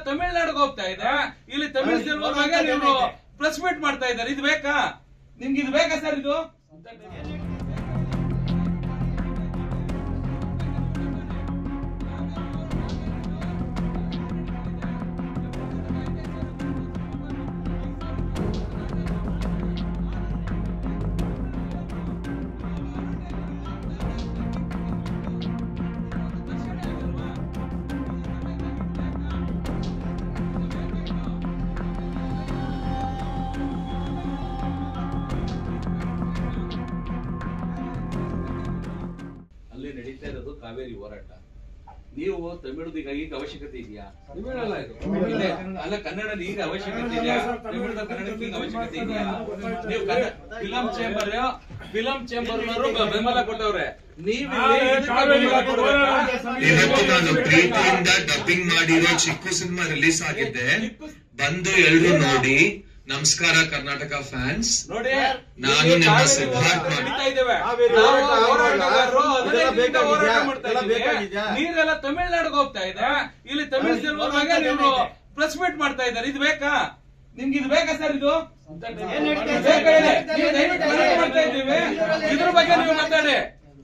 ತಮಿಳುನಾಡಿಗೆ ಹೋಗ್ತಾ ಇದೆ, ಇಲ್ಲಿ ತಮಿಳ್ ಸಿನಿಮಾ ಬಗ್ಗೆ ನೀವು ಪ್ರೆಸ್ ಮೀಟ್ ಮಾಡ್ತಾ ಇದ್ದಾರೆ. ಇದು ಬೇಕಾ ನಿಮ್ಗೆ? ಇದು ಬೇಕಾ ಸರ್? ಇದು ನಡೀತಾ ಇರೋದು ಕಾವೇರಿ ಹೋರಾಟ. ನೀವು ತಮಿಳುದು ಈಗ ಅವಶ್ಯಕತೆ ಇದೆಯಾ? ಅಲ್ಲ, ಕನ್ನಡದ ಈಗ ಅವಶ್ಯಕತೆ ಇದೆಯಾ? ತಮಿಳುದ ಕನ್ನಡಕ್ಕೆ ಈಗ ಅವಶ್ಯಕತೆ ಇದೆಯಾ? ನೀವು ಫಿಲಂ ಚೇಂಬರ್ ಬೆಂಬಲ ಕೊಟ್ಟವ್ರೆ, ಇವತ್ತು ನಾನು ಪ್ರೀತಿಯಿಂದ ಡಬ್ಬಿಂಗ್ ಮಾಡಿರೋ ಚಿಕ್ಕು ಸಿನಿಮಾ ರಿಲೀಸ್ ಆಗಿದೆ, ಬಂದು ಎಲ್ರು ನೋಡಿ. ನಮಸ್ಕಾರ ಕರ್ನಾಟಕ ಫ್ಯಾನ್ಸ್, ನಾನು ನಿಮ್ಮ ಸಿದ್ಧಾರ್ಥ. ನೀರೆಲ್ಲ ತಮಿಳುನಾಡಿಗೆ ಹೋಗ್ತಾ ಇದೆ, ಇಲ್ಲಿ ತಮಿಳ್ ಸಿನಿಮಾ ಬಗ್ಗೆ ನೀವು ಪ್ರೆಸ್ ಮೀಟ್ ಮಾಡ್ತಾ ಇದ್ದಾರೆ. ಇದು ಬೇಕಾ ನಿಮ್ಗೆ? ಇದು ಬೇಕಾ ಸರ್? ಇದು ಮಾಡ್ತಾ ಇದ್ದೀವಿ, ಇದ್ರ ಬಗ್ಗೆ ನೀವು ಮಾತಾಡಿ.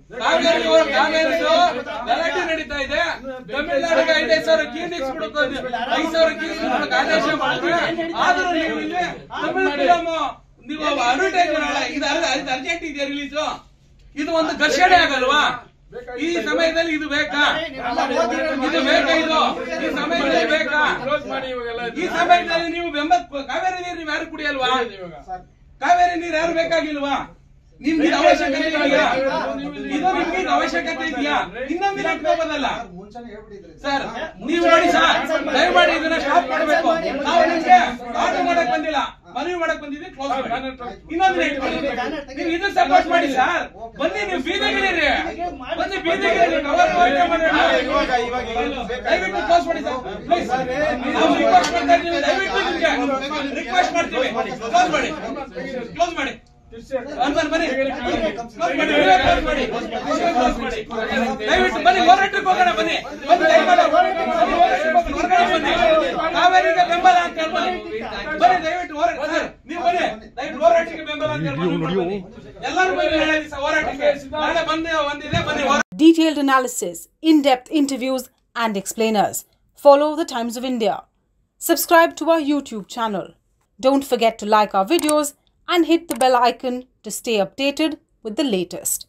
ಗಲಾಟೆ ನಡೀತಾ ಇದೆ. ತಮಿಳುನಾಡಿಗೆ 5,000 ಕೀನಿಕ್ಸ್ ಬಿಡುತ್ತೆ, 5,000 ಕೀನಿಕ್ಸ್ ಬಿಡಕ್ಕೆ ಆದೇಶ ಮಾಡಿದ್ರೆ, ಆದ್ರೂ ನೀವು ಇಲ್ಲಿ ತಮಿಳ್ ಫಿಲಂ ನೀವು ಅಡ್ವರ್ಟೈಸ್ ಮಾಡಲ್ಲ. ಇದು ಅರ್ಜೆಂಟ್ ಇದೆಯಾ ರಿಲೀಸು? ಇದು ಒಂದು ಘರ್ಷಣೆ ಆಗಲ್ವಾ ಈ ಸಮಯದಲ್ಲಿ? ಇದು ಬೇಕಾ? ಇದು ಬೇಕಾ? ಇದು ಈ ಸಮಯದಲ್ಲಿ ಬೇಕಾ? ಈ ಸಮಯದಲ್ಲಿ ನೀವು ಕಾವೇರಿ ನೀರು ನೀವು ಯಾರು ಕುಡಿಯಲ್ವಾ? ಕಾವೇರಿ ನೀರು ಯಾರು ಬೇಕಾಗಿಲ್ವಾ? ನಿಮ್ಗೆ ಅವಶ್ಯಕತೆ ಇದೆಯಾ? ಇದು ನಿಮ್ಗೆ ಅವಶ್ಯಕತೆ ಇದೆಯಾ? ಇನ್ನೊಂದು ಇಟ್ಕೋಬೋದಲ್ಲ ಸರ್. ನೀವು ನೋಡಿ ಸರ್, ದಯಮಾಡಿ ಇದನ್ನ ಸ್ಟಾಪ್ ಮಾಡಬೇಕು. ನಾವು ನಿಮ್ಗೆ ಆರ್ಡರ್ ಮಾಡಕ್ ಬಂದಿಲ್ಲ, ಮನವಿ ಮಾಡಕ್ ಬಂದಿದ್ವಿ. ಕ್ಲೋಸ್ ಮಾಡಿ. ಇನ್ನೊಂದು ನೀವು ಇದನ್ನ ಸಪೋರ್ಟ್ ಮಾಡಿ ಸರ್. ಬನ್ನಿ, ನೀವು ಬೀದಿಗಿರಿ, ಬನ್ನಿ ಬೀದಿಗಿರಿ. ದಯವಿಟ್ಟು ಕ್ಲೋಸ್ ಮಾಡಿ ಸರ್, ಪ್ಲೀಸ್. ನಾವು ರಿಕ್ವೆಸ್ಟ್ ಮಾಡ್ತಾ ಇದ್ದೀವಿ, ದಯವಿಟ್ಟು ನಿಮ್ಗೆ ರಿಕ್ವೆಸ್ಟ್ ಮಾಡ್ತೀವಿ. ಕ್ಲೋಸ್ ಮಾಡಿ, ಕ್ಲೋಸ್ ಮಾಡಿ. ದಯವಿಟ್ಟು ಬನ್ನಿ, ಹೋರಾಟಕ್ಕೆ ಹೋಗೋಣ. ಬನ್ನಿ, ಕಾವೇರಿಗೆ ಬೆಂಬಲ ಅಂತ ಹೇಳ್ಬನ್ನಿ. ಬನ್ನಿ, ದಯವಿಟ್ಟು ನೀವು ಬನ್ನಿ, ದಯವಿಟ್ಟು ಹೋರಾಟಕ್ಕೆ ಬೆಂಬಲ ಅಂತ ಹೇಳ್ಬನ್ನಿ. ಎಲ್ಲರೂ ಬನ್ನಿ, ಹೋರಾಟಕ್ಕೆ ನಾಳೆ ಬಂದಿದೆ. ಬನ್ನಿ. Detailed analysis, in-depth interviews and explainers. Follow the Times of India. Subscribe to our YouTube channel. Don't forget to like our videos and hit the bell icon to stay updated with the latest.